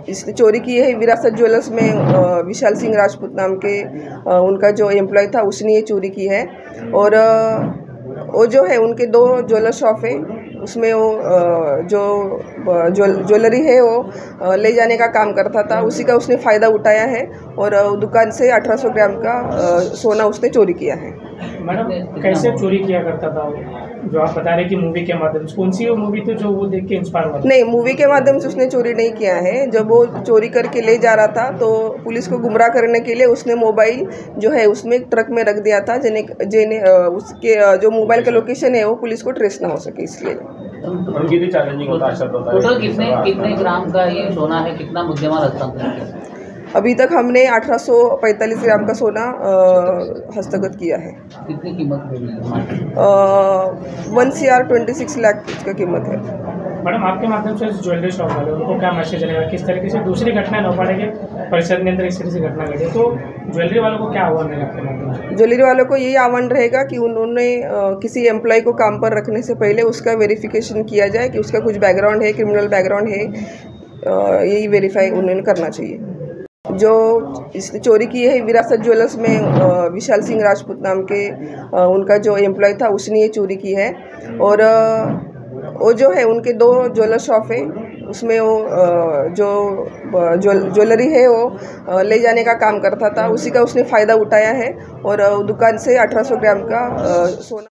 इसने चोरी की है विरासत ज्वेलर्स में विशाल सिंह राजपूत नाम के उनका जो एम्प्लॉय था उसने ये चोरी की है। और वो जो है उनके 2 ज्वेलर शॉप है, उसमें वो जो ज्वेलरी है वो ले जाने का काम करता था, उसी का उसने फ़ायदा उठाया है और दुकान से 1800 ग्राम का सोना उसने चोरी किया है। मैडम कैसे चोरी किया करता था वो, जो आप बता रहे कि मूवी के माध्यम से? कौन सी वो मूवी थी जो वो देख के इंस्पायर हुआ? नहीं, मूवी के माध्यम से उसने चोरी नहीं किया है। जब वो चोरी करके ले जा रहा था तो पुलिस को गुमराह करने के लिए उसने मोबाइल जो है उसमें एक ट्रक में रख दिया था, जिन्हें उसके जो मोबाइल का लोकेशन है वो पुलिस को ट्रेस ना हो सके, इसलिए। टोटल कितने ग्राम का ये सोना है, कितना मुद्देमाल हस्तांतरित किया? अभी तक हमने 1845 ग्राम का सोना हस्तगत किया है। कितनी कीमत है? 1 CR 26 लाख का कीमत है। मैडम आपके माध्यम से ज्वेलरी शॉप वाले उनको क्या मैसेज रहेगा, किस तरीके से दूसरी घटना न पड़े कि परिषद के अंदर इस तरह से घटना घटी, तो ज्वेलरी वालों को क्या आह्वान रहेगा आपके माध्यम से? ज्वेलरी वालों को यही आह्वान रहेगा कि उन्होंने किसी एम्प्लॉय को काम पर रखने से पहले उसका वेरिफिकेशन किया जाए कि उसका कुछ बैकग्राउंड है, क्रिमिनल बैकग्राउंड है, यही वेरीफाई उन्होंने करना चाहिए। जो इसने चोरी की है विरासत ज्वेलर्स में विशाल सिंह राजपूत नाम के उनका जो एम्प्लॉय था उसने ये चोरी की है। और वो जो है उनके 2 ज्वेलर शॉप है, उसमें वो जो ज्वेलरी है वो ले जाने का काम करता था, उसी का उसने फ़ायदा उठाया है और दुकान से 1800 ग्राम का सोना